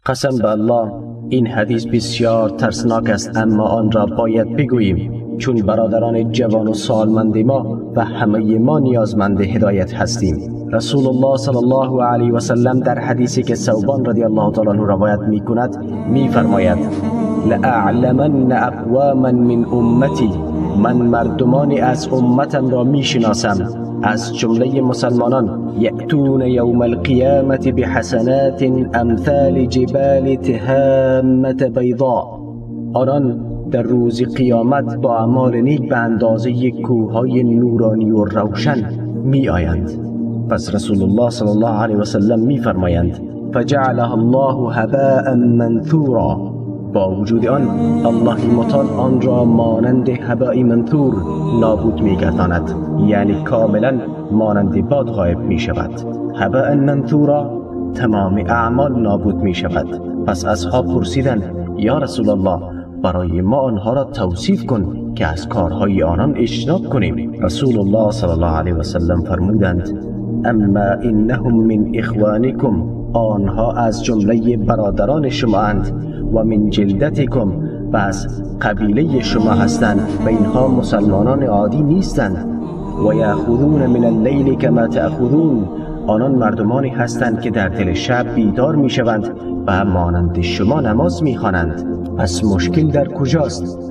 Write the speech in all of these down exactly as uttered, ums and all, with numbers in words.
قسم به الله این حدیث بسیار ترسناک است، اما آن را باید بگوییم چون برادران جوان و سالمند ما و همه ما نیازمند هدایت هستیم. رسول الله صلی الله علیه و سلم در حدیثی که ثوبان رضی الله تعالی عنه روایت می کند می فرماید: لأعلمن اقواما من امتی، من مردمانی از امتم را می شناسم از جمله مسلمانان، یأتون یوم القیامت بحسنات امثال جبال تهامة بیضاء، آنان در روز قیامت با اعمال نیک به اندازه کوههای نورانی و روشن می آیند. پس رسول الله صلی الله علیه و سلم می فرمایند: فجعلها الله هباء منثورا، با وجود آن الله متعال آن را مانند هباء منثور نابود می گرداند، یعنی کاملا مانند باد غایب می شود. هباء منثورا تمام اعمال نابود می شود. پس اصحاب پرسیدند: یا رسول الله، برای ما آنها را توصیف کن که از کارهای آنان اجتناب کنیم. رسول الله صلی الله علیه و سلم فرمودند: اما انهم من اخوانکم، آنها از جمله برادران شما اند، و من جلدتکم، و از قبیله شما هستند و اینها مسلمانان عادی نیستند. و یأخذون من اللیل کما تأخذون، آنان مردمانی هستند که در دل شب بیدار می شوند و مانند شما نماز می خوانند. پس مشکل در کجاست؟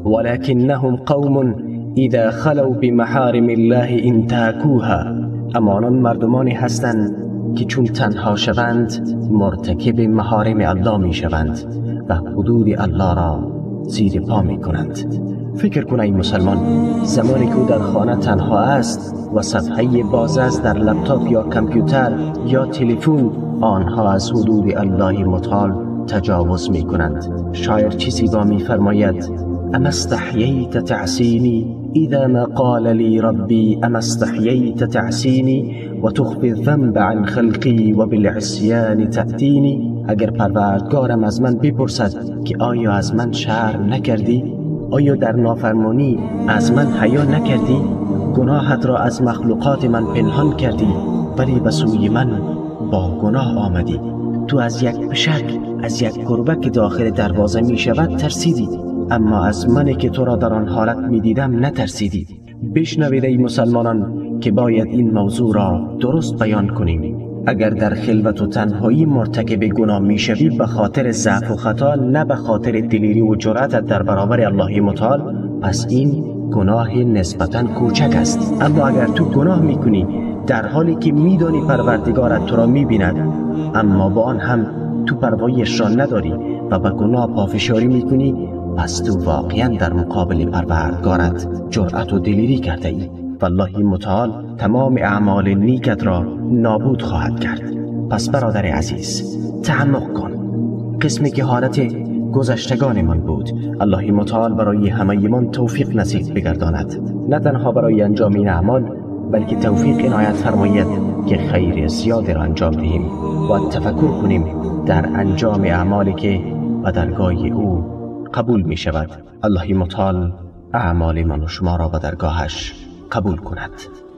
ولکنهم قوم اذا خلوا بمحارم الله انتهکوها، اما آنان مردمانی هستند که چون تنها شوند مرتکب محارم الله می شوند و حدود الله را زیر پا می کنند. فکر کن ای مسلمان، زمانی که او در خانه تنها است و صفحه باز است در لپتاپ یا کامپیوتر یا تلفن، آنها از حدود الله متعال تجاوز می کنند. شاعر چیزی با می فرماید: اما استحییت تعصینی اذا ما قال لی ربی، اما استحییت تعصینی و تخفی الذنب عن خلقی و بالعصیان تأتینی، اگر پروردگارم از من بپرسد که آیا از من شرم نکردی؟ آیا در نافرمانی از من حیا نکردی؟ گناهت را از مخلوقات من پنهان کردی ولی به سوی من با گناه آمدی. تو از یک پشک، از یک گربه که داخل دروازه می شود ترسیدی، اما از من که تو را در آن حالت می دیدم نترسیدی. بشنوید ای مسلمانان که باید این موضوع را درست بیان کنیم. اگر در خلوت و تنهایی مرتکب گناه می شوی به خاطر ضعف و خطا، نه به خاطر دلیری و جرأتت در برابر الله متعال، پس این گناه نسبتاً کوچک است. اما اگر تو گناه می کنی در حالی که می دانی پروردگارت تو را می بیند، اما با آن هم تو پروایش را نداری و به گناه پافشاری می کنی، پس تو واقعا در مقابل پروردگارت جرأت و دلیری کرده ای. والله متعال تمام اعمال نیکت را نابود خواهد کرد. پس برادر عزیز، تعمق کن. قسمی که حالت گذشتگان من بود، الله متعال برای همه من توفیق نصیب بگرداند، نه تنها برای انجام این اعمال، بلکه توفیق عنایت فرماید که خیر زیاد را انجام دهیم و تفکر کنیم در انجام اعمالی که به درگاه او قبول می شود. الله متعال اعمال من و شما را به درگاهش قبول کند.